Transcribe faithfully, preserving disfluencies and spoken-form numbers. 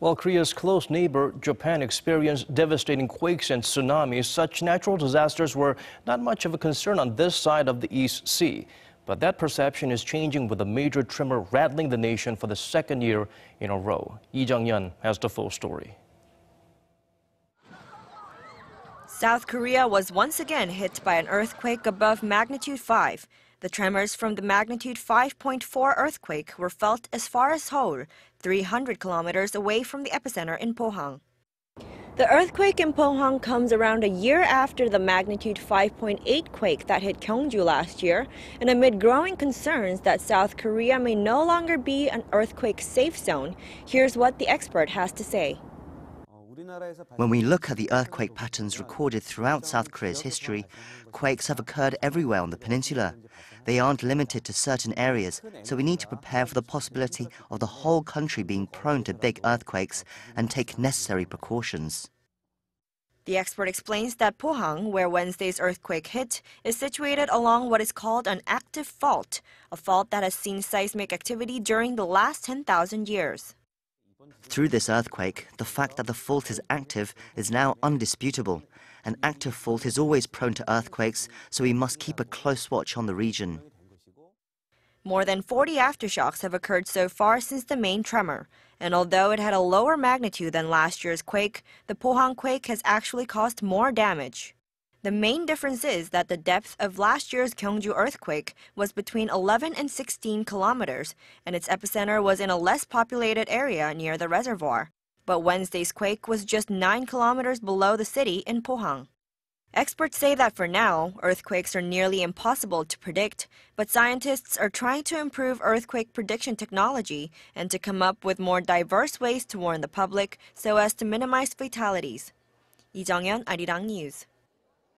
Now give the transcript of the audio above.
While Korea's close neighbor, Japan, experienced devastating quakes and tsunamis, such natural disasters were not much of a concern on this side of the East Sea. But that perception is changing with a major tremor rattling the nation for the second year in a row. Lee Jeong-yeon has the full story. South Korea was once again hit by an earthquake above magnitude five. The tremors from the magnitude five point four earthquake were felt as far as Seoul, three hundred kilometers away from the epicenter in Pohang. The earthquake in Pohang comes around a year after the magnitude five point eight quake that hit Gyeongju last year, and amid growing concerns that South Korea may no longer be an earthquake safe zone. Here's what the expert has to say. When we look at the earthquake patterns recorded throughout South Korea's history, quakes have occurred everywhere on the peninsula. They aren't limited to certain areas, so we need to prepare for the possibility of the whole country being prone to big earthquakes and take necessary precautions. The expert explains that Pohang, where Wednesday's earthquake hit, is situated along what is called an active fault, a fault that has seen seismic activity during the last ten thousand years. Through this earthquake, the fact that the fault is active is now undisputable. An active fault is always prone to earthquakes, so we must keep a close watch on the region. More than forty aftershocks have occurred so far since the main tremor, and although it had a lower magnitude than last year's quake, the Pohang quake has actually caused more damage. The main difference is that the depth of last year's Gyeongju earthquake was between eleven and sixteen kilometers, and its epicenter was in a less populated area near the reservoir. But Wednesday's quake was just nine kilometers below the city in Pohang. Experts say that for now, earthquakes are nearly impossible to predict, but scientists are trying to improve earthquake prediction technology and to come up with more diverse ways to warn the public so as to minimize fatalities. Lee Jeong-yeon, Arirang News.